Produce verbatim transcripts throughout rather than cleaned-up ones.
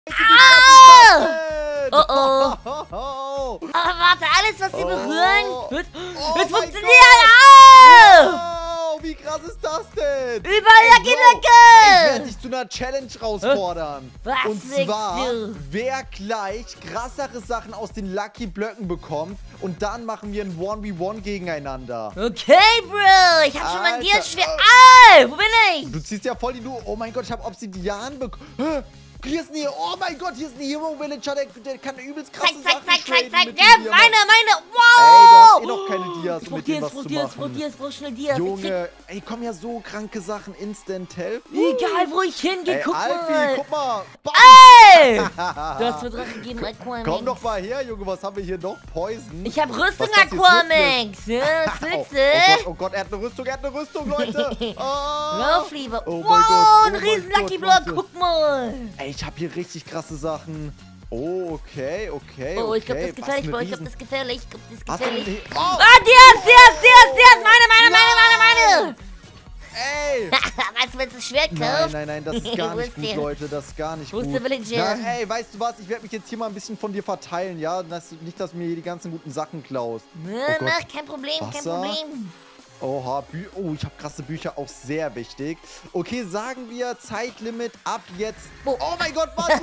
Ah! Oh oh. Oh, oh. Aber warte, alles, was wir Oh. berühren, wird, Oh wird mein funktionieren. Gott. Ah! Wow, wie krass ist das denn? Überall Ey, Lucky Bro, ich werde Blöcke. dich zu einer Challenge herausfordern. Was Und denkst zwar, du? wer gleich krassere Sachen aus den Lucky Blöcken bekommt. Und dann machen wir ein eins gegen eins gegeneinander. Okay, Bro. Ich hab schon mal dir Alter. schwer. Ah, wo bin ich? Du ziehst ja voll die Lu. Oh mein Gott, ich habe Obsidian bekommen. Hier ist ein, oh mein Gott, hier ist ein Hero Villager, der, der kann übelst krasse Zeig, zeig, Sachen zeig, zeig, traden zeig. mit Ja, den meine, Diamanten. meine. Ey, du hast Wow. eh noch keine Dias, Ich um brauch mit dem Dias, was brauch zu Dias, brauch machen. Dias, brauch schnell Dias. Ich krieg- Junge, ey, kommen ja so kranke Sachen, Instant Health. Egal, wo ich hingehe, Ey, guck Alfie, mal. guck mal. Bam. Ey! Du hast mir Drache gegeben, Aquamax. Komm doch mal her, Junge, was haben wir hier noch? Poison. Ich hab Rüstung, Was ist das hier, Aquamax. Ja, was Oh, willst oh du? Gott, oh Gott, er hat eine Rüstung, er hat eine Rüstung, Leute. Oh. Lauf lieber. Oh mein Wow, Gott, oh ein mein riesen Gott, Lucky Block, Leute. guck mal. Ey, ich habe hier richtig krasse Sachen. Oh, okay, okay, Oh, okay. ich glaube, das ist Was gefährlich, eine Bro. Ich glaube, Riesen- das ist gefährlich. Ich glaube, das ist Hast du gefährlich. eine- Oh, Ah, Dias, Dias, Dias, Dias. Meine, meine, meine, meine, meine. ey. Weißt du, wenn es Schwert Nein, kauft? nein, nein, das ist gar Wo nicht ist gut, der? Leute. Das ist gar nicht Wo ist gut. der Villager? Na, ey, weißt du was? Ich werde mich jetzt hier mal ein bisschen von dir verteilen, ja? Dass, du- nicht, dass du mir hier die ganzen guten Sachen klaust. Ne, Oh Gott. mach, kein Problem, kein Wasser? Problem. Oha, Bü oh, ich habe krasse Bücher, auch sehr wichtig. Okay, sagen wir Zeitlimit ab jetzt. Oh. Oh mein Gott, was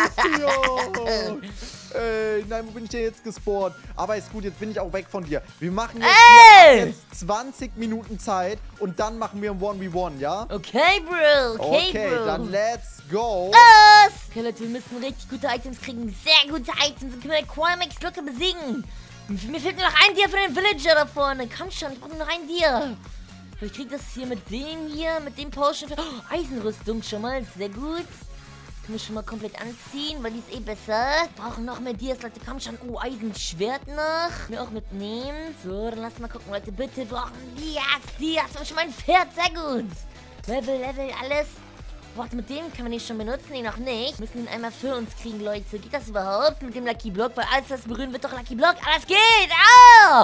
für ein Ey, nein, wo bin ich denn jetzt gespawnt? Aber ist gut, jetzt bin ich auch weg von dir. Wir machen jetzt, Ey! hier ab jetzt zwanzig Minuten Zeit und dann machen wir ein eins gegen eins, ja? Okay, Bro, okay, Okay, Bro. dann let's go. Los! Okay, Leute, wir müssen richtig gute Items kriegen. Sehr gute Items. Dann können wir Aquamax locker besiegen. Mir fehlt nur noch ein Dia für den Villager da vorne. Komm schon, ich brauche nur noch ein Dia. Ich krieg das hier mit dem hier, mit dem Potion. Für oh, Eisenrüstung schon mal, sehr gut. Können wir schon mal komplett anziehen, weil die ist eh besser. Brauchen noch mehr Dias, Leute. Komm schon. Oh, Eisenschwert noch. Mir auch mitnehmen. So, dann lass mal gucken, Leute. Bitte brauchen Dias, Dias. Und schon mal ein Pferd, sehr gut. Level, Level, alles. Warte, mit dem können wir den schon benutzen, den noch nicht. Wir müssen ihn einmal für uns kriegen, Leute. Geht das überhaupt mit dem Lucky Block? Weil alles, was berühren, wird doch Lucky Block. Aber es geht! Au!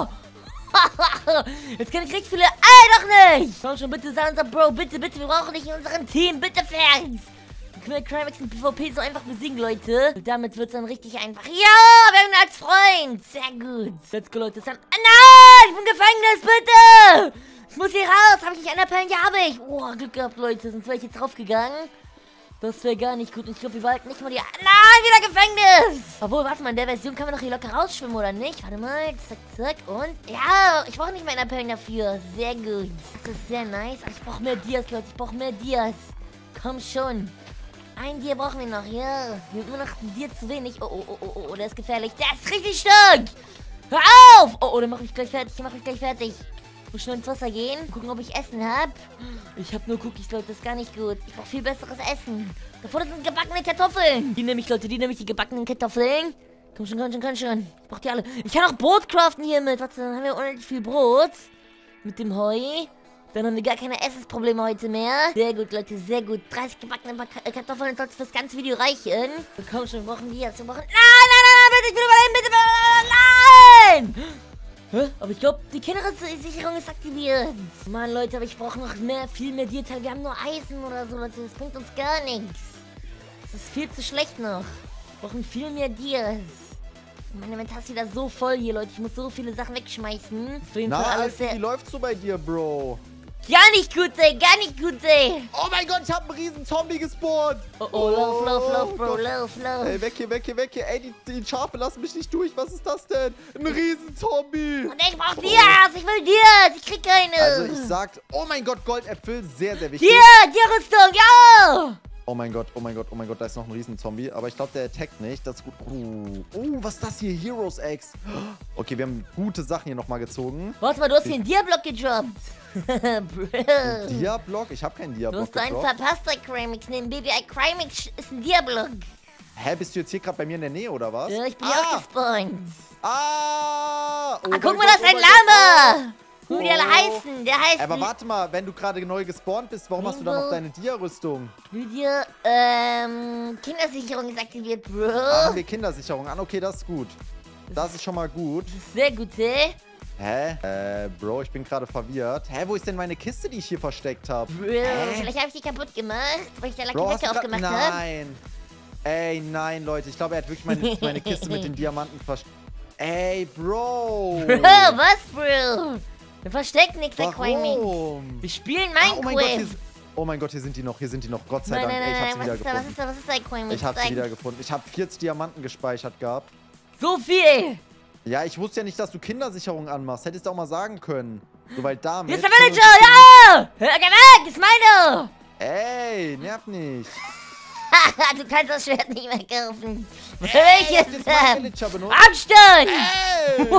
Jetzt kann ich richtig viele... Ey, doch nicht! Komm schon, bitte, sei unser Bro. Bitte, bitte, wir brauchen dich in unserem Team. Bitte, Fans! Dann können wir Crimex in PvP so einfach besiegen, Leute. Und damit wird es dann richtig einfach. Ja, wir haben ihn als Freund. Sehr gut. Let's go, Leute. Dann... Ah, nein! Ich bin im Gefängnis, bitte! Ich muss hier raus. Habe ich nicht anerkannt? Ja, habe ich. Oh, Glück gehabt, Leute. Sonst wäre ich jetzt draufgegangen. Das wäre gar nicht gut. Und ich glaube, wir behalten nicht mal die... Nein, wieder Gefängnis! Obwohl, warte mal, in der Version kann man doch hier locker rausschwimmen, oder nicht? Warte mal. Zack, zack. Und... Ja, ich brauche nicht mehr Anerkannt dafür. Sehr gut. Das ist sehr nice. Aber ich brauche mehr Dias, Leute. Ich brauche mehr Dias. Komm schon. Ein Dia brauchen wir noch. Ja. Wir haben immer noch ein Dia zu wenig. Oh, oh, oh, oh, oh. Der ist gefährlich. Der ist richtig stark. Hör auf! Oh, oh, der macht mich gleich fertig. Der macht mich gleich fertig. Ich muss schnell ins Wasser gehen. Gucken, ob ich Essen habe. Ich habe nur Cookies, Leute. Das ist gar nicht gut. Ich brauche viel besseres Essen. Da vorne sind gebackene Kartoffeln. Die nehme ich, Leute. Die nehme ich, die gebackenen Kartoffeln. Komm schon, komm schon, komm schon. Ich brauche die alle. Ich kann auch Brot craften hiermit. Warte, dann haben wir unendlich viel Brot. Mit dem Heu. Dann haben wir gar keine Essensprobleme heute mehr. Sehr gut, Leute, sehr gut. dreißig gebackene Kartoffeln sollte fürs ganze Video reichen. Komm schon, wir brauchen die jetzt. Wir brauchen... Nein, nein, nein, nein, bitte, ich will überleben, bitte, nein! Hä? Aber ich glaube, die Kindersicherung ist aktiviert. Mann, Leute, aber ich brauche noch mehr, viel mehr Dierteil. Wir haben nur Eisen oder so, Leute. Das bringt uns gar nichts. Das ist viel zu schlecht noch. Wir brauchen viel mehr Dias. Mein Inventar ist wieder so voll hier, Leute. Ich muss so viele Sachen wegschmeißen. Auf jeden Na, Fall alles Alfie, sehr... wie läuft's so bei dir, Bro? Gar nicht gut, ey. Gar nicht gut, ey. Oh mein Gott, ich habe einen riesen Zombie gespawnt. Oh, oh, lauf, lauf, lauf, Bro. Gott. Lauf, lauf. Ey, weg hier, weg hier, weg hier. Ey, die, die Schafe lassen mich nicht durch. Was ist das denn? Ein riesen Zombie. Und ich brauch Dias. Ich will Dias. Ich krieg keine. Also ich sag, oh mein Gott, Goldäpfel, sehr, sehr wichtig. Dia, Dia-Rüstung, ja. Oh mein Gott, oh mein Gott, oh mein Gott, da ist noch ein riesen Zombie. Aber ich glaube, der attackt nicht. Das ist gut. Oh, oh, was ist das hier? Heroes Eggs. Okay, wir haben gute Sachen hier nochmal gezogen. Warte mal, du hast hier einen Dia-Block gedroppt. Bro. Diablock? Ich habe keinen Du Diablock hast einen gedroppt. verpasster Crimix. Neben Baby I Crimix ist ein Dia-Block. Hä, bist du jetzt hier gerade bei mir in der Nähe, oder was? Ja, ich bin ja ah, auch gespawnt. Ah! Oh Ah, mein guck mal, Gott, das ist oh ein mein Gott, Lama. Guck, wie die alle Oh. heißen. Der heißt... Aber warte mal, wenn du gerade neu gespawnt bist, warum hast du dann noch deine Dia-Rüstung? Lydia, ähm, Kindersicherung ist aktiviert, Bro. Ah, haben wir Kindersicherung an? Okay, das ist gut. Das ist schon mal gut. Das ist sehr gut, ey. Hä? Äh, Bro, ich bin gerade verwirrt. Hä, wo ist denn meine Kiste, die ich hier versteckt habe? Bro, vielleicht habe ich die kaputt gemacht, weil ich da Lucky Bro, hast Blöcke du grad... aufgemacht habe. Nein. Ey, nein, Leute. Ich glaube, er hat wirklich meine, meine Kiste mit den Diamanten versteckt. Ey, Bro. Bro, was, Bro? Wir verstecken nichts, Aquamix. Warum? Wir spielen Ah, oh mein Gott, hier, Minecraft. oh mein Gott, hier sind die noch. Hier sind die noch. Gott sei Nein, Dank. nein, Ey, ich nein, hab sie nein, wieder was ist da, was gefunden. ist da, was ist da, Aquamix? Ich hab sie Sag. wieder gefunden. Ich habe vierzig Diamanten gespeichert gehabt. So viel. Ja, ich wusste ja nicht, dass du Kindersicherung anmachst. Hättest du auch mal sagen können. So, weil damit... Hier ist der Villager, ja! Hör, geh weg, ist meine! Ey, nerv nicht. Du kannst das Schwert nicht mehr kaufen. Ey, Welches hast du jetzt meinen denn? Villager benutzt? Abstand! Ey!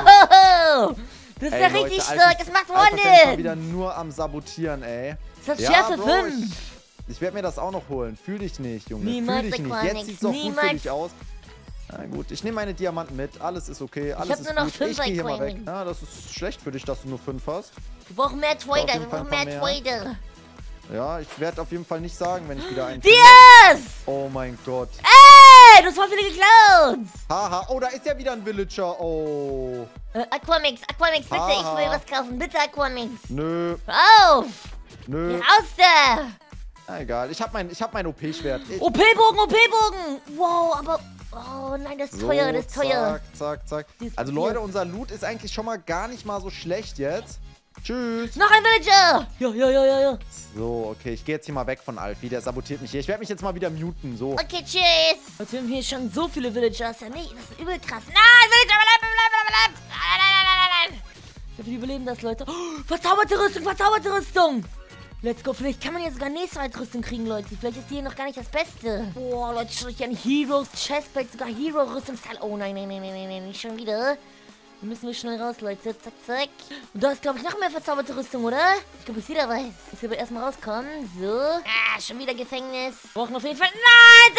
Wow! Das ist Ey, ja Leute, richtig Alter, stark, das macht Alter, ich bin mal Wonders! wieder nur am Sabotieren, ey. Das hat Ja, Schärfe Bro, fünf! Ich, ich werde mir das auch noch holen. Fühl dich nicht, Junge. Niemals, Fühl dich nicht. Aquanix, Jetzt sieht's doch gut für niemals. dich aus. Na gut, ich nehme meine Diamanten mit. Alles ist okay. Alles hab ist nur noch gut. fünf, Ich gehe hier mal weg. Aquanix. Ja, das ist schlecht für dich, dass du nur fünf hast. Wir brauchen mehr Trader, jeden wir Fall brauchen ein mehr paar mehr. Trader. Ja, ich werde auf jeden Fall nicht sagen, wenn ich wieder einen finde. Dias! Oh mein Gott. Ey, du hast voll viele geklaut! Haha. Oh, da ist ja wieder ein Villager. Oh. Äh, Aquamix, Aquamix, bitte, ich will Haha. was kaufen. Bitte, Aquamix. Nö. Hör auf! Nö. Geh raus da! Na, egal. Ich hab mein, ich hab mein O P-Schwert. Ich- O P-Bogen, O P-Bogen! Wow, aber... Oh nein, das ist So, teuer, das ist teuer. Zack, zack, zack. Dieses Also Papier. Leute, unser Loot ist eigentlich schon mal gar nicht mal so schlecht jetzt. Tschüss. Noch ein Villager! Ja, ja, ja, ja, ja. So, okay, ich gehe jetzt hier mal weg von Alfie. Der sabotiert mich hier. Ich werde mich jetzt mal wieder muten. So. Okay, tschüss. Jetzt haben wir hier schon so viele Villagers. Ja, nicht, das ist übel krass. Nein, Villager, bleib, bleib, bleib, bleib. Nein, nein, nein, nein, nein. Ich hoffe, die überleben das, Leute. Oh, verzauberte Rüstung, verzauberte Rüstung. Let's go. Vielleicht kann man hier sogar Nächstreit-Rüstung kriegen, Leute. Vielleicht ist die hier noch gar nicht das Beste. Boah, Leute, schaut euch an. Heroes, Chestplate, sogar Hero-Rüstungsteil. Oh, nein, nein, nein, nein, nein, nein, nicht schon wieder. Wir müssen wir schnell raus, Leute. Zack, zack. Und da ist, glaube ich, noch mehr verzauberte Rüstung, oder? Ich glaube, ich sehe da was. Jetzt wir aber erstmal rauskommen. So. Ah, schon wieder Gefängnis. Wir brauchen auf jeden Fall... Nein,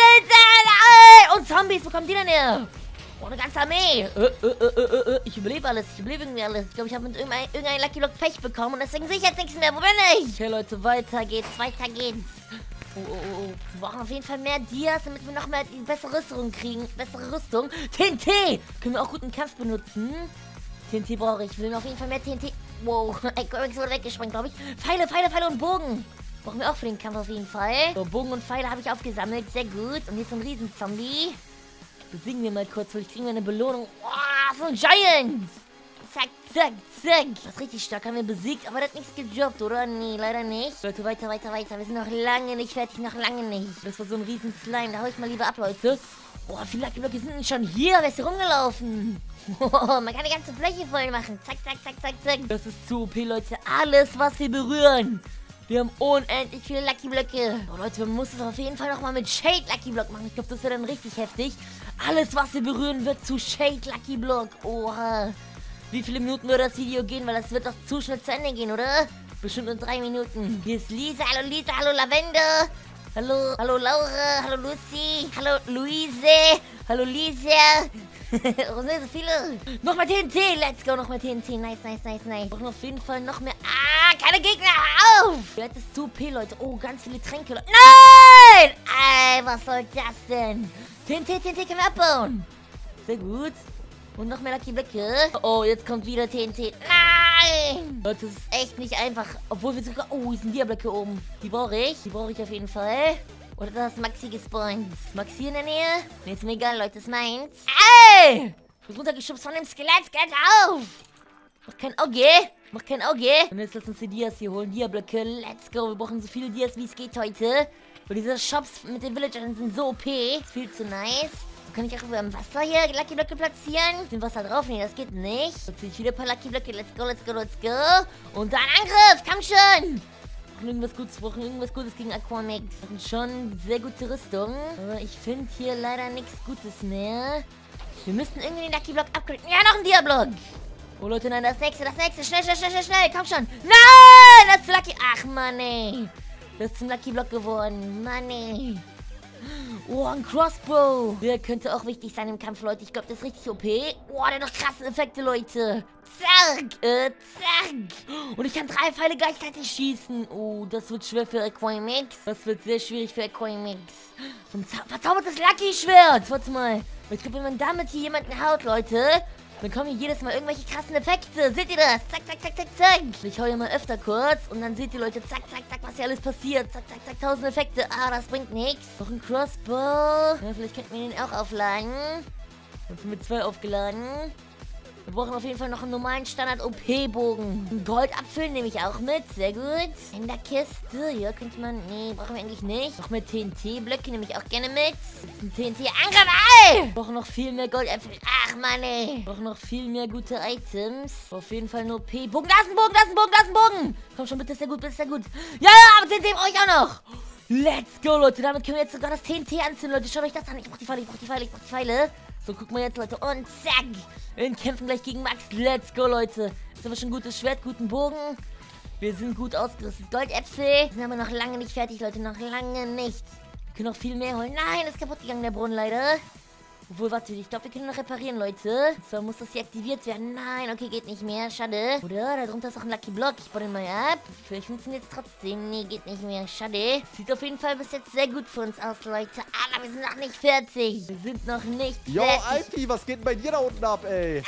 nein! Und Zombies, wo kommen die denn her? Oh, eine ganze Armee. Äh, äh, äh, äh, äh. Ich überlebe alles. Ich überlebe irgendwie alles. Ich glaube, ich habe mit irgendeinem irgendein Lucky Block Pech bekommen. Und deswegen sehe ich jetzt nichts mehr. Wo bin ich? Okay, Leute, weiter geht's. Weiter geht's. Oh, oh, oh, oh. Wir brauchen auf jeden Fall mehr Dias, damit wir noch mehr die bessere Rüstung kriegen. Bessere Rüstung. T N T! Können wir auch gut im Kampf benutzen. T N T brauche ich. Ich will auf jeden Fall mehr T N T. Wow, Aquamix wurde weggesprengt, glaube ich. Pfeile, Pfeile, Pfeile und Bogen. Brauchen wir auch für den Kampf auf jeden Fall. So, Bogen und Pfeile habe ich aufgesammelt. Sehr gut. Und hier ist so ein Riesenzombie. Besiegen wir mal kurz, vielleicht kriegen wir eine Belohnung. Wow, so ein Giant! Zack, zack, zack. Das ist richtig stark, haben wir besiegt, aber das hat nichts gedroppt, oder? Nee, leider nicht. Leute, weiter, weiter, weiter. Wir sind noch lange nicht fertig, noch lange nicht. Das war so ein riesen Slime, da hau ich mal lieber ab, Leute. Boah, wie viele Lucky Blöcke sind denn schon hier? Wer ist hier rumgelaufen? Oh, man kann die ganze Fläche voll machen. Zack, zack, zack, zack, zack. Das ist zu O P, Leute. Alles, was wir berühren. Wir haben unendlich viele Lucky Blöcke. Oh, Leute, man muss es auf jeden Fall nochmal mit Shade Lucky Block machen. Ich glaube, das wäre dann richtig heftig. Alles, was wir berühren, wird zu Shade Lucky Block. Oha. Wie viele Minuten wird das Video gehen? Weil das wird doch zu schnell zu Ende gehen, oder? Bestimmt in drei Minuten. Hier ist Lisa. Hallo Lisa. Hallo Lavende. Hallo, hallo Laura. Hallo Lucy. Hallo Luise. Hallo Lisa. Warum sind so viele? Noch mehr T N T. Let's go. Noch mehr T N T. Nice, nice, nice, nice. Wir brauchen auf jeden Fall noch mehr. Ah, keine Gegner. Hör auf. Jetzt ist zu O P, Leute. Oh, ganz viele Tränke. Leute. Nein! Ey, was soll das denn? T N T, T N T können wir abbauen. Sehr gut. Und noch mehr Lucky Blöcke. Oh, jetzt kommt wieder T N T. Nein! Leute, das ist echt nicht einfach. Obwohl wir sogar... Oh, hier sind Dia-Blöcke oben. Die brauche ich. Die brauche ich auf jeden Fall. Oder da ist Maxi gespawnt. Ist Maxi in der Nähe? Nee, ist mir egal, Leute. Ist meins. Ey! Ich bin runtergeschubst von dem Skelett. Skelett auf! Mach kein Auge. Mach kein Auge. Und jetzt lass uns die Dias hier holen. Dia-Blöcke. Let's go. Wir brauchen so viele Dias, wie es geht heute. Und diese Shops mit den Villagern sind so O P. Ist viel zu nice. So kann ich auch über dem Wasser hier Lucky Blöcke platzieren. Ist dem Wasser drauf? Nee, das geht nicht. Jetzt ziehe ich wieder ein paar Lucky Blöcke. Let's go, let's go, let's go. Und dann Angriff. Komm schon. Wir brauchen irgendwas Gutes. Wir brauchen irgendwas Gutes gegen Aquamix. Wir haben schon sehr gute Rüstung. Aber ich finde hier leider nichts Gutes mehr. Wir müssten irgendwie den Lucky Block upgraden. Ja, noch ein Dia-Block. Oh, Leute, nein, das nächste, das nächste. Schnell, schnell, schnell, schnell, schnell. Komm schon. Nein, das ist Lucky. Ach, Mann, ey. Das ist ein Lucky Block geworden. Mann, ey. Oh, ein Crossbow. Der könnte auch wichtig sein im Kampf, Leute. Ich glaube, das ist richtig O P. Oh, der hat noch krasse Effekte, Leute. Zack. Äh, zack. Und ich kann drei Pfeile gleichzeitig schießen. Oh, das wird schwer für Aquamix. Das wird sehr schwierig für Aquamix. So ein verzaubertes Lucky-Schwert. Warte mal. Ich glaube, wenn man damit hier jemanden haut, Leute, Dann kommen hier jedes Mal irgendwelche krassen Effekte. Seht ihr das? Zack, zack, zack, zack, zack. Ich hau hier mal öfter kurz. Und dann seht ihr, Leute, zack, zack, zack, was hier alles passiert. Zack, zack, zack, tausend Effekte. Ah, das bringt nichts. Noch ein Crossbow. Ja, vielleicht könnten wir den auch aufladen. Jetzt sind wir zwei aufgeladen. Wir brauchen auf jeden Fall noch einen normalen Standard-O P-Bogen. Einen Goldapfel nehme ich auch mit. Sehr gut. In der Kiste. Hier könnte man... Nee, brauchen wir eigentlich nicht. Noch mehr T N T-Blöcke nehme ich auch gerne mit. Ein T N T-Angriff. Ey! Wir brauchen noch viel mehr Goldäpfel. Ach, Mann, ey. Wir brauchen noch viel mehr gute Items. Auf jeden Fall nur P-Bogen. Da ist ein Bogen, da ist ein Bogen, da ist ein Bogen. Komm schon, bitte, ist ja gut, bitte, ist ja gut. Ja, ja, aber T N T brauche ich auch noch. Let's go, Leute. Damit können wir jetzt sogar das T N T anzünden, Leute. Schaut euch das an. Ich brauche die Pfeile, ich brauche die Pfeile, ich brauche die Pfeile. So, gucken wir jetzt, Leute. Und zack. Wir kämpfen gleich gegen Max. Let's go, Leute. Jetzt haben wir schon ein gutes Schwert, guten Bogen. Wir sind gut ausgerüstet. Goldäpfel. Sind aber noch lange nicht fertig, Leute. Noch lange nicht. Wir können noch viel mehr holen. Nein, ist kaputt gegangen, der Brunnen, leider. Obwohl, warte, ich glaube, wir können noch reparieren, Leute. So, muss das hier aktiviert werden. Nein, okay, geht nicht mehr. Schade. Oder? Da drunter ist auch ein Lucky Block. Ich baue den mal ab. Vielleicht funktioniert es trotzdem. Nee, geht nicht mehr. Schade. Sieht auf jeden Fall bis jetzt sehr gut für uns aus, Leute. Aber wir sind noch nicht fertig. Wir sind noch nicht Yo, fertig. Yo, Alfie, was geht denn bei dir da unten ab, ey?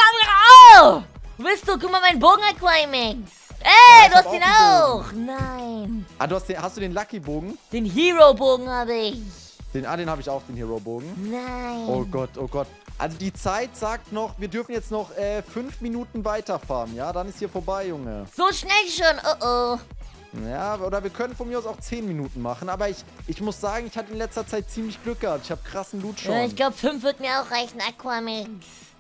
Ah, lass mich auf! Wo bist du? Guck mal, mein Bogen, Aquimax. Ey, ja, du hast ihn auch. auch. Nein. Ah, du hast, den, hast du den Lucky-Bogen? Den Hero-Bogen habe ich. Den, ah, den habe ich auch, den Hero-Bogen. Nein. Oh Gott, oh Gott. Also die Zeit sagt noch, wir dürfen jetzt noch äh, fünf Minuten weiterfahren, ja? Dann ist hier vorbei, Junge. So schnell schon, oh oh. Ja, oder wir können von mir aus auch zehn Minuten machen. Aber ich, ich muss sagen, ich hatte in letzter Zeit ziemlich Glück gehabt. Ich habe krassen Loot schon. Ja, ich glaube, fünf wird mir auch reichen, Aquamax.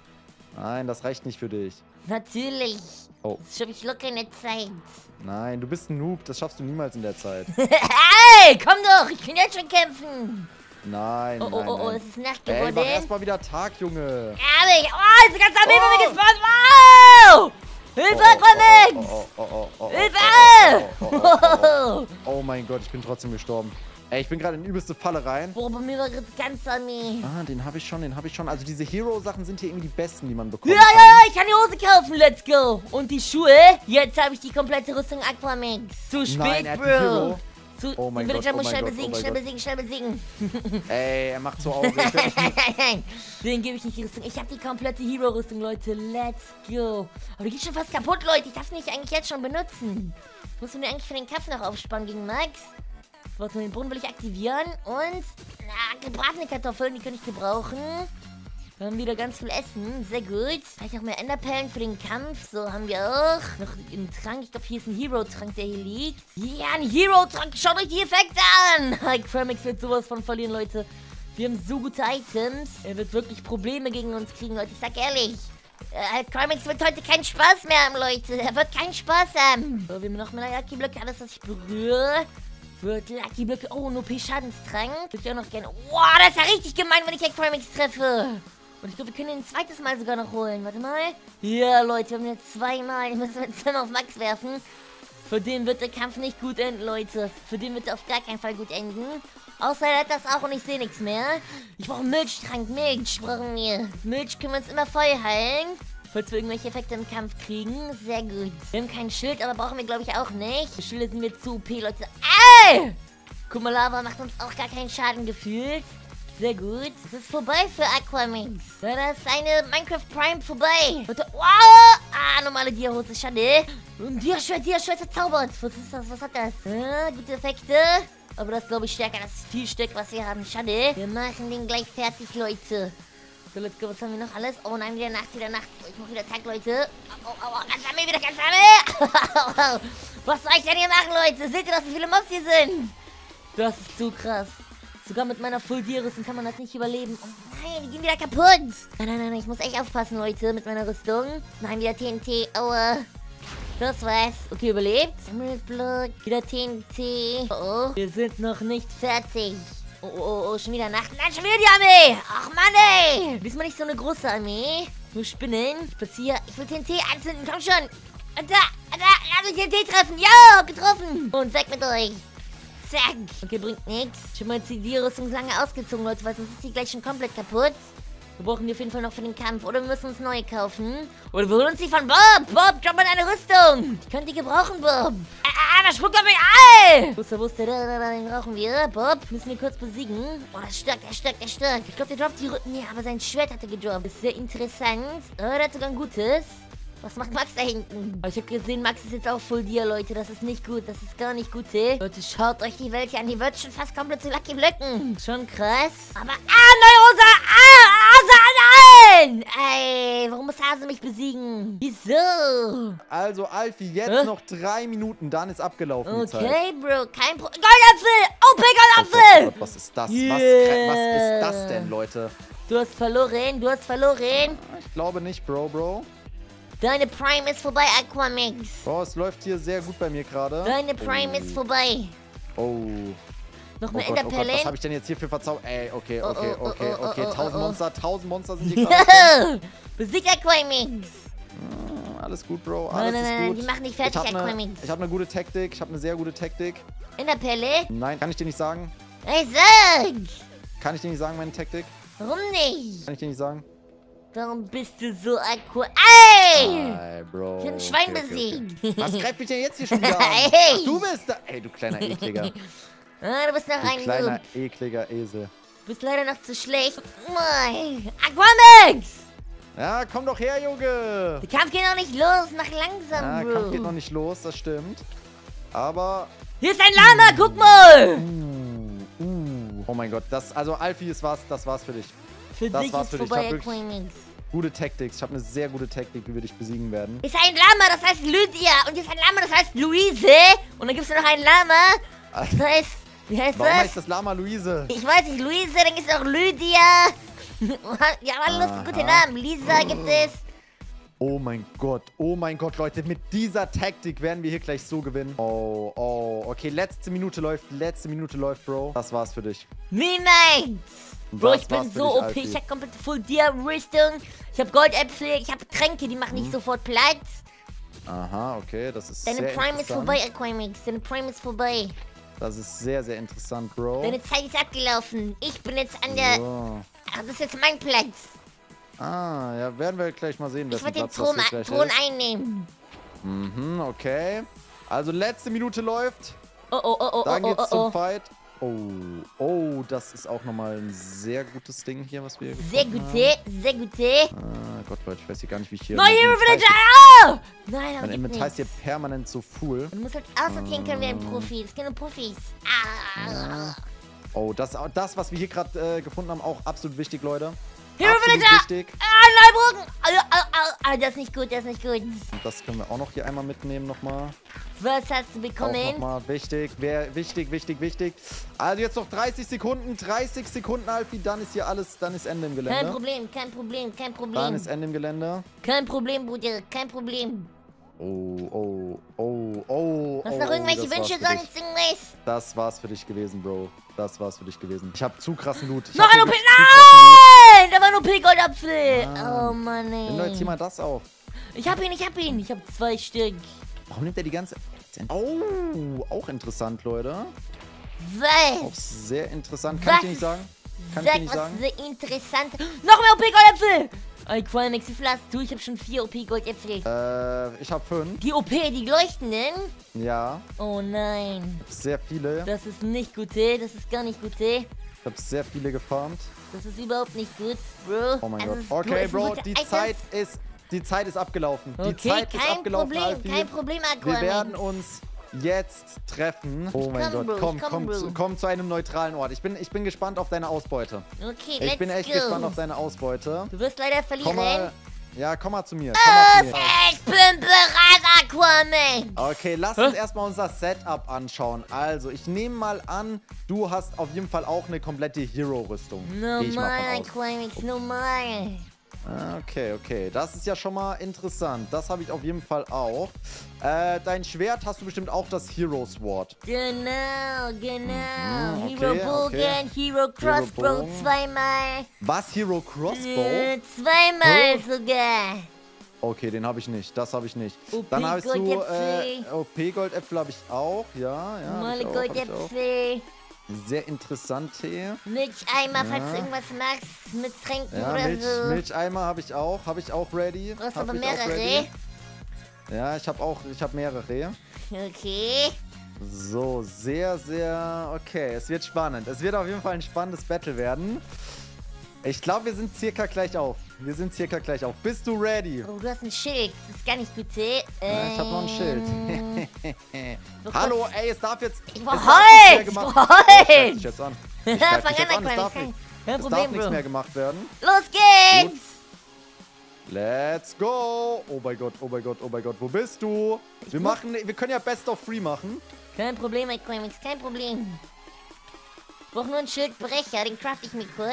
Nein, das reicht nicht für dich. Natürlich. Oh. Das schaffe ich locker in der Zeit. Nein, du bist ein Noob. Das schaffst du niemals in der Zeit. Hey, komm doch. Ich kann jetzt schon kämpfen. Nein, Oh, oh, nein, oh, oh, nein. es ist Nacht Ey, geworden. mach erstmal wieder Tag, Junge. Ehrlich. Oh, diese ganze Armee Oh. wird mir gespawnt. Wow. Hilfe, Aquamax. Oh, oh, oh, oh, oh, Hilfe. oh, oh, oh, oh, oh. Oh mein Gott, ich bin trotzdem gestorben. Ey, ich bin gerade in die übelste Falle rein. Boah, bei mir war jetzt ganz Armee. Ah, den habe ich schon, den habe ich schon. Also diese Hero-Sachen sind hier irgendwie die besten, die man bekommt. Ja, ja, ich kann die Hose kaufen, let's go. Und die Schuhe? Jetzt habe ich die komplette Rüstung Aquamax. Zu spät, Nein, er hat Bro. die Hero. Zu, Oh mein den Gott, Villager oh muss mein schnell Gott, besiegen, oh mein schnell Gott. besiegen, schnell besiegen. Ey, er macht so Augen. Ich will nicht- Den gebe ich nicht die Rüstung. Ich habe die komplette Hero-Rüstung, Leute. Let's go. Aber die geht schon fast kaputt, Leute. Ich darf die nicht eigentlich jetzt schon benutzen. Ich muss mir eigentlich für den Kampf noch aufspannen gegen Max. Warte, den Brunnen will ich aktivieren. Und, na, gebratene Kartoffeln, die kann ich gebrauchen. Wir haben wieder ganz viel Essen. Sehr gut. Vielleicht noch mehr Enderperlen für den Kampf. So, haben wir auch. Noch einen Trank. Ich glaube, hier ist ein Hero-Trank, der hier liegt. Ja, ein Hero-Trank. Schaut euch die Effekte an. Aquamax wird sowas von verlieren, Leute. Wir haben so gute Items. Er wird wirklich Probleme gegen uns kriegen, Leute. Ich sag ehrlich. Äh, Aquamax wird heute keinen Spaß mehr haben, Leute. Er wird keinen Spaß haben. So, wir haben noch mehr Lucky-Blöcke. Alles, was ich berühre, wird Lucky-Blöcke. Oh, ein O P-Schadenstrank. Würde ich auch noch gerne. Wow, das ist ja richtig gemein, wenn ich Aquamax treffe. Und ich glaube, wir können ihn ein zweites Mal sogar noch holen. Warte mal. Ja, Leute, wir haben jetzt zweimal. Ich muss jetzt zweimal auf Max werfen. Für den wird der Kampf nicht gut enden, Leute. Für den wird er auf gar keinen Fall gut enden. Außer er hat das auch und ich sehe nichts mehr. Ich brauche einen Milchtrank. Milch brauchen wir. Milch können wir uns immer voll heilen. Falls wir irgendwelche Effekte im Kampf kriegen. Sehr gut. Wir haben kein Schild, aber brauchen wir, glaube ich, auch nicht. Die Schilde sind mir zu O P, Leute. Ey! Guck mal, Lava macht uns auch gar keinen Schaden gefühlt. Sehr gut. Es ist vorbei für Aquamax. Ja, da ist eine Minecraft Prime vorbei. Warte. Wow! Ah, normale Dia-Hose. Schade. Und Dia-Schwert, Dia-Schwert verzaubert. Was ist das? Was hat das? Ah, gute Effekte. Aber das glaube ich stärker. Das ist viel stärker, was wir haben. Schade. Wir machen den gleich fertig, Leute. So, let's go. Was haben wir noch alles? Oh nein, wieder Nacht, wieder Nacht. Ich mache wieder Tag, Leute. Oh, oh, oh. Ganz Armee, wieder ganz Armee. Was soll ich denn hier machen, Leute? Seht ihr, dass so viele Mobs hier sind? Das ist zu krass. Sogar mit meiner Full-Tier-Rüstung kann man das nicht überleben. Oh nein, die gehen wieder kaputt. Nein, nein, nein, ich muss echt aufpassen, Leute, mit meiner Rüstung. Nein, wieder T N T. Aua. Das war's. Okay, überlebt. Emerald Block. Wieder T N T. Oh, oh. Wir sind noch nicht fertig. Oh, oh, oh, oh, schon wieder Nacht. Nein, schon wieder die Armee. Ach, Mann, ey. Diesmal nicht so eine große Armee. Nur Spinnen. Ich platziere. Ich will T N T anzünden. Komm schon. Da, da, lass mich T N T treffen. Ja, getroffen. Und weg mit euch. Zack. Okay, bringt nichts. Schon mal jetzt die Rüstung lange ausgezogen, Leute, weil sonst ist die gleich schon komplett kaputt. Wir brauchen die auf jeden Fall noch für den Kampf. Oder wir müssen uns neue kaufen. Oder wir holen uns die von Bob. Bob, drop mal deine Rüstung. Ich könnte die gebrauchen, Bob. Ah, ah, das spuckt auf mich ein. Wo ist der, wo ist der? Da, da, da, den brauchen wir. Bob, müssen wir kurz besiegen. Oh, der ist stark, der ist stark, der ist stark. Ich glaube, der droppt die Rüstung. Nee, aber sein Schwert hat er gedroppt. Ist sehr interessant. Oh, der hat sogar ein gutes. Was macht Max da hinten? Oh, ich habe gesehen, Max ist jetzt auch Full Dia, Leute. Das ist nicht gut. Das ist gar nicht gut, ey. Leute, schaut euch die Welt hier an. Die wird schon fast komplett zu Lucky Blöcken. Schon krass. Aber... Ah, nein, Rosa! Ah, Hase, nein! Ey, warum muss Hase mich besiegen? Wieso? Also, Alfie, jetzt Hä? noch drei Minuten, dann ist abgelaufen die Zeit. Okay, Bro. Kein Problem. Goldapfel! O P Oh Gott, Goldapfel! oh Gott, was ist das? Yeah. Was, was ist das denn, Leute? Du hast verloren. Du hast verloren. Ich glaube nicht, Bro, Bro. Deine Prime ist vorbei, Aquamix. Oh, es läuft hier sehr gut bei mir gerade. Deine Prime oh. ist vorbei. Oh. Noch Oh eine Gott, oh Gott, Enderperlen. was habe ich denn jetzt hier für Verzauber... Ey, okay, Oh, okay, oh, oh, okay, oh, okay. oh, Tausend oh, oh. Monster, tausend Monster sind hier gerade. Besiegt Aquamix. Ah, alles gut, Bro, Nein, alles nein, ist nein, gut. die machen dich Ich fertig, habe eine Aquamix. hab ne gute Taktik, ich habe eine sehr gute Taktik. Enderperle? Nein, kann ich dir nicht sagen? Ey, sag! Kann ich dir nicht sagen, meine Taktik? Warum nicht? Kann ich dir nicht sagen? Warum bist du so aqua... Ey! Ey, Bro. Ich hab ein Schwein okay, okay, besiegt. okay. Was greift mich denn jetzt hier schon wieder an? Ey. Ach, du bist da. Ey, du kleiner Ekliger. Ah, du bist noch Du ein kleiner, Noob. ekliger Esel. Du bist leider noch zu schlecht. Nein. Aquamix! Ja, komm doch her, Junge. Der Kampf geht noch nicht los. Mach langsam, Ja, Bro. Kampf geht noch nicht los, das stimmt. Aber... Hier ist ein Lama, guck mal! Uh, uh. Oh mein Gott, das... Also, Alfie, das war's, das war's für dich. Für Das dich war's ist für dich. vorbei, Ich hab wirklich- Aquamix. Gute Taktik. Ich habe eine sehr gute Taktik, wie wir dich besiegen werden. Ist ein Lama, das heißt Lydia. Und hier ist ein Lama, das heißt Luise. Und dann gibt's noch ein Lama. Das heißt... Wie heißt Warum das? heißt das Lama Luise? Ich weiß nicht, Luise, dann gibt es auch Lydia. Ja, alles Aha. gute Namen. Lisa gibt es. Oh mein Gott, oh mein Gott, Leute, mit dieser Taktik werden wir hier gleich so gewinnen. Oh, oh, okay, letzte Minute läuft, letzte Minute läuft, Bro. Das war's für dich. Niemals. Bro, Das ich war's bin für so dich, O P. Alfie. Ich hab komplett Full Dia-Rüstung. Ich hab Goldäpfel. Ich hab Tränke, die machen Mhm. nicht sofort Platz. Aha, okay, das ist Deine sehr Prime ist interessant. vorbei, Aquamix. Deine Prime ist vorbei. Das ist sehr, sehr interessant, Bro. Deine Zeit ist abgelaufen. Ich bin jetzt an der... So. Ach, das ist jetzt mein Platz. Ah, ja, werden wir gleich mal sehen, Ich wessen werde den Platz das Thron, hier gleich Thron ist. einnehmen. Mhm, okay. Also, letzte Minute läuft. Oh, oh, oh, oh, Dann oh, geht's oh, zum oh. Fight. Oh, oh, das ist auch nochmal ein sehr gutes Ding hier, was wir Sehr gefunden gute, sehr gute. haben. Ah, Gott, Leute, ich weiß hier gar nicht, wie ich hier... My mein Hero Inventar Villager! ist- Ah! Nein, aber Mein gibt Inventar ist hier nichts. permanent so full. Man muss halt aussortieren können wie ein Profi. Das sind nur Profis. Ah. Oh, das, das was wir hier gerade äh, gefunden haben, auch absolut wichtig, Leute. Hero absolut Villager! wichtig. Ah, Neubogen! Ah, ah, ah, ah, das ist nicht gut, das ist nicht gut. Und das können wir auch noch hier einmal mitnehmen nochmal. Was hast du Auch bekommen? nochmal wichtig, wer, wichtig, wichtig, wichtig. Also jetzt noch dreißig Sekunden, dreißig Sekunden, Alfie, dann ist hier alles, dann ist Ende im Kein Gelände. Problem, kein Problem, kein Dann Problem. ist Ende im Gelände. Kein Problem, Bruder, kein Problem. Oh, oh, oh, oh, Hast du oh, noch irgendwelche das war's Wünsche für dich. sonst irgendwas? Das war's für dich gewesen, Bro. Das war's für dich gewesen. Ich hab zu krassen Loot. Ich Noch hab ein hier O P! wirklich zu krassen Nein! Da war nur P-Goldapfel! Ah. Oh Mann, Loot. Nimm doch jetzt hier ey. mal das auf. Ich hab ihn, ich hab ihn. Ich hab zwei Stück. Warum nimmt er die ganze... Oh, auch interessant, Leute. Auch Was? sehr interessant. Kann ich dir nicht sagen? Kann ich dir Sag, nicht was sagen? sehr interessant. Noch mehr O P-Goldäpfel! Ey, Qualmix, wie viel hast du? Ich hab schon vier O P-Goldäpfel. Äh, ich hab fünf. Die O P, die leuchtenden? Ja, Oh nein. sehr viele. Das ist nicht gut, ey. Das ist gar nicht gut, ey. Ich hab sehr viele gefarmt. Das ist überhaupt nicht gut, Bro. Oh mein Also Gott. es ist Okay, gut, es sind Bro, gute die Items. Zeit ist... Die Zeit ist abgelaufen. Die Okay, Zeit ist kein abgelaufen, Problem, Alfie. kein Problem, Wir Aquaman. werden uns jetzt treffen. Oh mein komm, Gott, Bro, ich komm, komm, komm, Bro. zu, komm zu einem neutralen Ort. Ich bin, ich bin gespannt auf deine Ausbeute. Okay, Ich let's bin echt go. gespannt auf deine Ausbeute. Du wirst leider verlieren. Komm mal, ja, komm mal zu mir. Komm mal zu mir. Ich bin bereit, Aquaman. Okay, lass uns erstmal unser Setup anschauen. Also, ich nehme mal an, du hast auf jeden Fall auch eine komplette Hero-Rüstung. Gehe ich mal Normal, von aus. Aquaman, normal. Ah, Okay, okay. Das ist ja schon mal interessant. Das habe ich auf jeden Fall auch. Äh, dein Schwert hast du bestimmt auch das Hero Sword. Genau, genau. Mhm, okay, Hero Bogen, okay. Hero Crossbow Bogen. zweimal. Was? Hero Crossbow? Äh, zweimal Hä? sogar. Okay, den habe ich nicht. Das habe ich nicht. O P Dann hast du Goldäpfel. äh, O P-Goldäpfel habe ich auch. Ja, ja. hab Normale ich auch, hab ich auch. Goldäpfel. Sehr interessant hier. Milcheimer, falls Ja. du irgendwas machst mit Tränken Ja, oder Milch, so. Milcheimer habe ich auch. Habe ich auch ready. Du hast Hab aber ich auch mehrere. ready. Ja, ich habe auch, ich habe mehrere. Okay. So, sehr, sehr, okay. Es wird spannend. Es wird auf jeden Fall ein spannendes Battle werden. Ich glaube, wir sind circa gleich auf. Wir sind circa gleich auf. Bist du ready? Oh, du hast ein Schild. Das ist gar nicht gut, eh? Ja, ich habe noch ein Ähm, Schild. so Hallo, kurz- ey, es darf jetzt... Ich es brauch darf nichts mehr Holz! Ich gemacht- brauch Oh, ich greif dich Holz! jetzt an. Ich greif Fang dich an, jetzt an. Es Aquaman. darf, Kein, nicht, kein es darf Problem, nichts Bro. mehr gemacht werden. Los geht's! Let's go! Oh mein Gott, oh mein Gott, oh mein Gott. Wo bist du? Wir muss- machen, wir können ja Best of Three machen. Kein Problem, Aquamix, kein Problem. Ich brauch nur einen Schildbrecher, den craft ich mir kurz.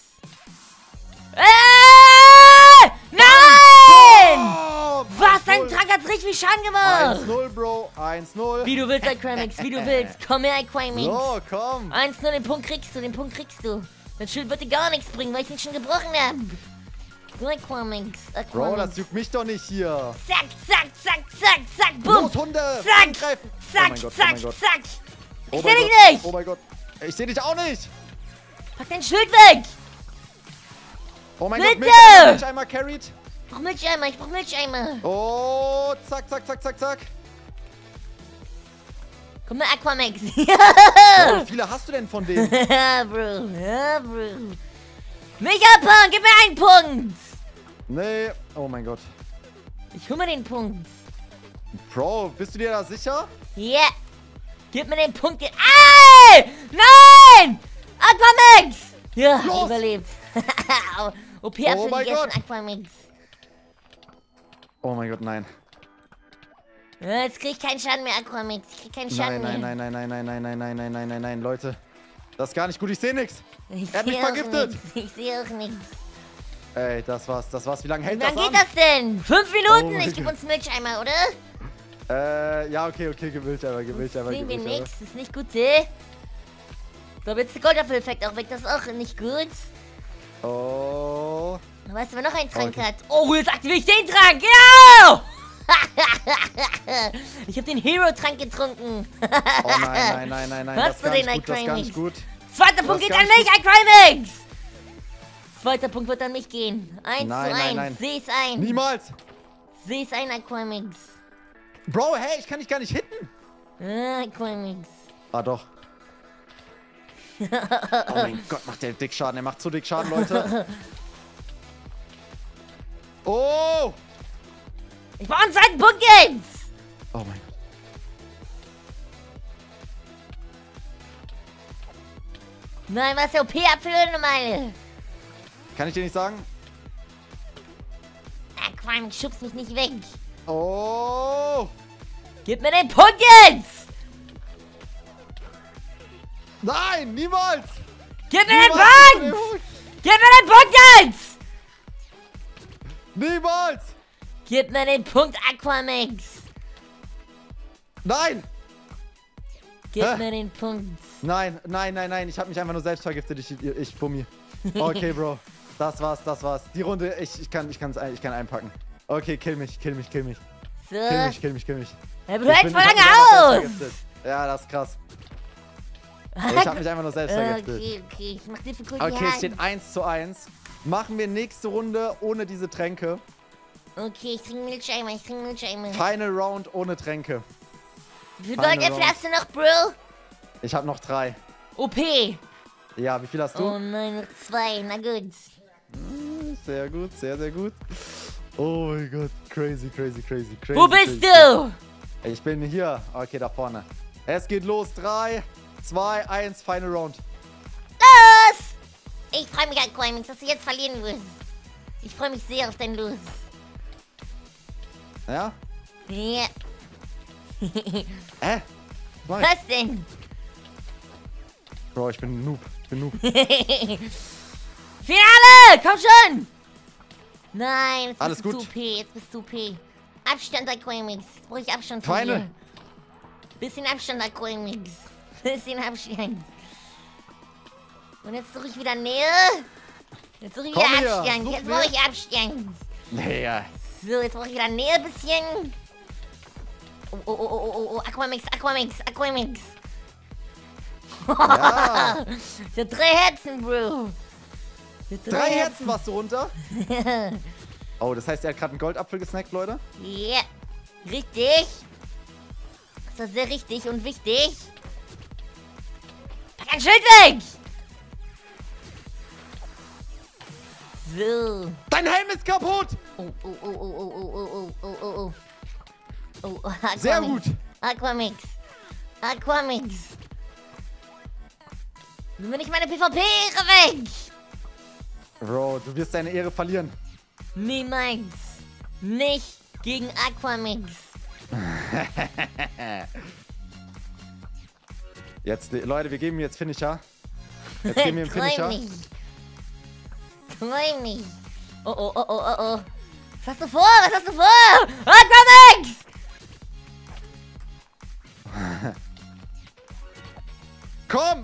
Äh! Nein! Oh, Was? Dein eins null. Trank hat richtig viel Schaden gemacht! eins null, Bro. eins null. Wie du willst, Aquamix, wie du willst. Komm her, Aquamix. So, komm. eins null, den Punkt kriegst du, den Punkt kriegst du. Das Schild wird dir gar nichts bringen, weil ich ihn schon gebrochen habe. So, Aquamix, Aquamix. Bro, das juckt mich doch nicht hier. Zack, zack, zack, zack, zack, bumm. Los, Hunde! Zack, Angreifen! zack, oh mein Gott, zack, oh mein Gott. zack. Oh Ich mein seh dich Gott, nicht. Oh mein Gott. Ich seh dich auch nicht. Pack dein Schild weg. Oh mein Bitte! Gott, Milcheimer, Milcheimer carried. Ich brauch Milcheimer, ich brauch Milcheimer. Oh, zack, zack, zack, zack, zack. Komm mal, Aquamax. Oh, wie viele hast du denn von denen? Ja, Bro, ja, Bro. Megapunk, gib mir einen Punkt. Nee. Oh mein Gott. Ich hol mir den Punkt. Bro, bist du dir da sicher? Ja. Yeah. Gib mir den Punkt. Ey! Nein! Aquamax! Ja, Los! überlebt. O P Oh mein gegessen, Gott. Aquamax. Oh mein Gott, nein. Ja, jetzt krieg ich keinen Schaden mehr, Aquamax. Ich krieg keinen Schaden Nein, mehr. nein, nein, nein, nein, nein, nein, nein, nein, nein, nein, nein, Leute. Das ist gar nicht gut, ich sehe nichts. Ich Er hat mich seh auch vergiftet. nix. Ich sehe auch nichts. Ey, das war's, das war's. Wie lange hält Wie lange das geht an? das denn? Fünf Minuten? Oh mein ich geb Gott. uns Milcheimer, oder? Äh, ja, okay, okay, gewillt, aber gewillt, aber Sehen wir gewillt. nichts. Das ist nicht gut, eh? So, jetzt der Goldapfel-Effekt auch weg. Das ist auch nicht gut. Oh. Weißt du, wer noch einen Trank Okay. hat? Oh, jetzt aktiviere ich den Trank. Genau! Ich habe den Hero-Trank getrunken. Oh nein, nein, nein, nein, nein. Hast Das du ist gar den nicht gut, das ist gar nicht gut. Zweiter Punkt ist geht gar an nicht mich, Aquamix! Zweiter Punkt wird an mich gehen. Eins Nein, zu nein, eins. nein. Seh's ein. Niemals. Seh's ein, Aquamix. Bro, hey, ich kann dich gar nicht hitten. Ah, Aquamix. Ah, doch. Oh mein Gott, macht der dick Schaden. Er macht so dick Schaden, Leute. Oh. Ich brauche einen zweiten Punkt jetzt! Oh mein Gott. Nein, was der O P-Apfel oder normale? Kann ich dir nicht sagen? Aquamix, schubst mich nicht weg. Oh. Gib mir den Punkt jetzt! Nein, niemals. Gib mir den Niemals. Punkt! Gib mir den Punkt jetzt! Niemals. Gib mir den Punkt, Aquamix! Nein. Gib Hä? mir den Punkt. Nein, nein, nein, nein. Ich habe mich einfach nur selbst vergiftet. Ich, ich Bummi. Okay, Bro. Das war's, das war's. Die Runde, ich, ich kann, ich kann's, ein- ich kann einpacken. Okay, kill mich, kill mich, kill mich. So. Kill mich, kill mich, kill mich. Ja, aber Ich du hältst bin- voll ich hab lange mich einfach selbst aus! vergiftet. Ja, das ist krass. Ich habe mich einfach nur selbst vergiftet. Okay, okay, ich mach Difficulty Okay, es hard. steht eins zu eins. Machen wir nächste Runde ohne diese Tränke. Okay, ich trinke Milcheimer, ich trinke Milcheimer. Final Round ohne Tränke. Wie viele Final Goldäpfel Round. hast du noch, Bro? Ich habe noch drei. O P. Ja, wie viel hast du? Oh nein, noch zwei, na gut. Sehr gut, sehr, sehr gut. Oh mein Gott, crazy, crazy, crazy, crazy. Wo bist crazy. du? Ich bin hier. Okay, da vorne. Es geht los. drei, zwei, eins, Final Round. Los! Ich freue mich, Aquamix, dass du jetzt verlieren wirst. Ich freue mich sehr auf dein Los. Ja? Ja. Hä? Was? Was denn? Bro, ich bin ein Noob. Ich bin ein Noob. Finale! Komm schon! Nein, jetzt Alles bist du gut. zu O P, jetzt bist du O P. Abstand, Aquamix. Jetzt brauche ich Abstand von Final. dir. Bisschen Abstand, Aquamix. Bisschen Abstand. Und jetzt suche ich wieder Nähe. Jetzt suche ich Komm wieder hier, Abstand. such Jetzt mir. brauche ich Abstand. Naja. So, jetzt brauche ich wieder Nähe ein bisschen. Oh, oh, oh, oh, oh, oh, Aquamix, Aquamix, Aquamix. Ja. Ich hab drei Herzen, Bro. Ich hab Drei Herzen warst du runter? Oh, das heißt, er hat gerade einen Goldapfel gesnackt, Leute? Ja, richtig. Das war sehr richtig und wichtig. Pack ein Schild weg! So. Dein Helm ist kaputt! Oh, oh, oh, oh, oh, oh, oh, oh, oh, oh. Oh, oh, Aquamix. Sehr gut. Aquamix. Aquamix. Nimm mir nicht meine PvP-Ehre weg! Bro, du wirst deine Ehre verlieren. Niemals. Nicht gegen Aquamix. Jetzt, Leute, wir geben ihm jetzt Finisher. Jetzt geben wir ihm Finisher. Träum nicht. Träum nicht. Oh, oh, oh, oh, oh, oh. Was hast du vor? Was hast du vor? Aquamix! Komm!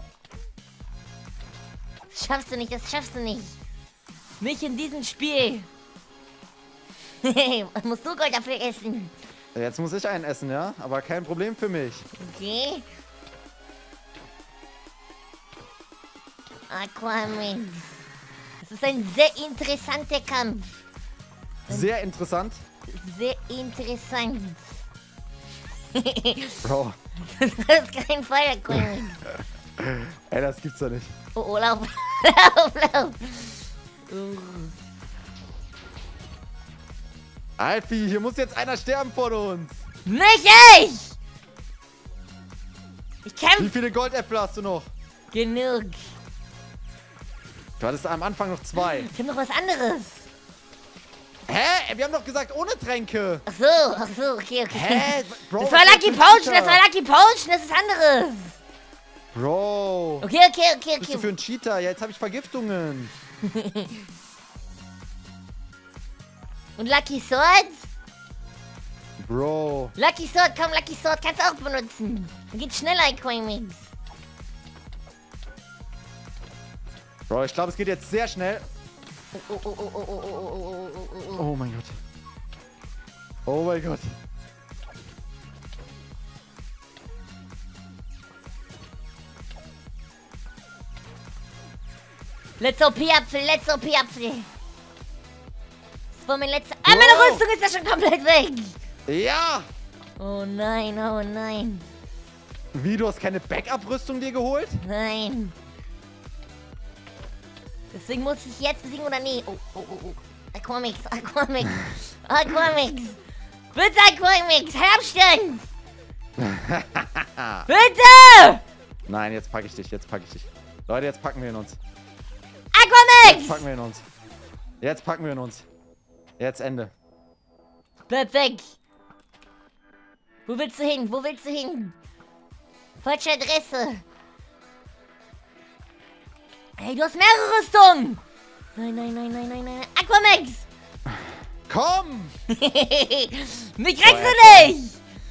Das schaffst du nicht, das schaffst du nicht. Nicht in diesem Spiel. Was musst du Gold dafür essen? Jetzt muss ich einen essen, ja? Aber kein Problem für mich. Okay. Aquamix. Das ist ein sehr interessanter Kampf. Sehr interessant. Sehr interessant. Bro. Das ist kein Fall, Aquamix. Ey, das gibt's doch nicht. Oh, oh, lauf. Lauf, lauf. Uh. Alfie, hier muss jetzt einer sterben von uns. Nicht ich! Ich Wie kämpfe. viele Goldäpfel hast du noch? Genug. Du hattest am Anfang noch zwei. Ich hab noch was anderes. Hä? Wir haben doch gesagt, ohne Tränke. Ach so, ach so, okay, okay. Hä? Bro, Das war was Lucky ist das für Potion, ein das war Lucky Potion, das ist anderes. Bro. Okay, okay, okay, Bist du für okay. ein Cheater? Ja, jetzt habe ich Vergiftungen. Und Lucky Sword? Bro. Lucky Sword, komm, Lucky Sword kannst du auch benutzen. Dann geht's schneller, Aquamix. Bro, ich glaube, es geht jetzt sehr schnell. Oh, oh, oh, oh, oh, oh, oh, oh, oh, oh, oh. Oh mein Gott. Oh mein Gott. Let's O P-Apfel, let's O P-Apfel. Das war mein letzter... Ah, meine Wow. Rüstung ist ja schon komplett weg. Ja! Oh nein, oh nein. Wie, du hast keine Backup-Rüstung dir geholt? Nein. Deswegen muss ich jetzt besiegen oder nee? Oh, oh, oh, oh. Aquamix, Aquamix. Aquamix. Bitte, Aquamix, halt Abstand. Bitte! Nein, jetzt packe ich dich, jetzt packe ich dich. Leute, jetzt packen wir ihn uns. Aquamix! Jetzt packen wir ihn uns. Jetzt packen wir ihn uns. Jetzt Ende. Bleib weg. Wo willst du hin? Wo willst du hin? Falsche Adresse. Hey, du hast mehrere Rüstungen. Nein, nein, nein, nein, nein, nein. Aquamix! Komm! Mich kriegst du nicht!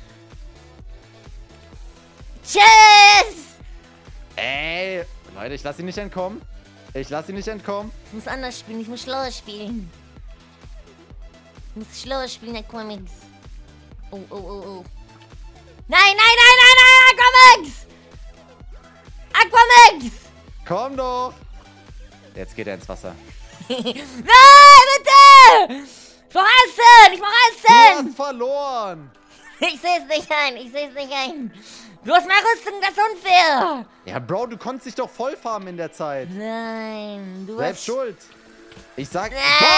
Tschüss! Ey, Leute, ich lasse ihn nicht entkommen. Ich lasse ihn nicht entkommen. Ich muss anders spielen, ich muss schlauer spielen. Ich muss schlauer spielen, Aquamix. Oh, oh, oh, oh. Nein, nein, nein, nein, nein, Aquamix! Aquamix! Komm doch! Jetzt geht er ins Wasser. Nein, bitte! Ich mach Essen! Ich mach Du Essen! hast verloren! Ich seh's nicht ein, ich seh's nicht ein. Du hast mehr Rüstung, das ist unfair! Ja, Bro, du konntest dich doch voll farmen in der Zeit. Nein, du Selbst hast... schuld. Ich sag...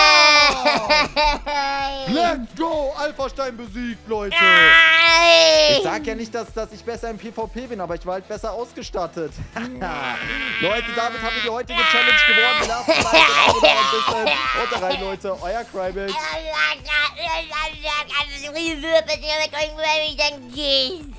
Nein! Let's go! Alpha-Stein besiegt, Leute! Nein! Ich sag ja nicht, dass, dass ich besser im PvP bin, aber ich war halt besser ausgestattet. Leute, damit haben wir die heutige Challenge gewonnen. Lasst ein Like und Abo da und bis dahin. Haut rein, Leute. Euer Cryback. Tschüss!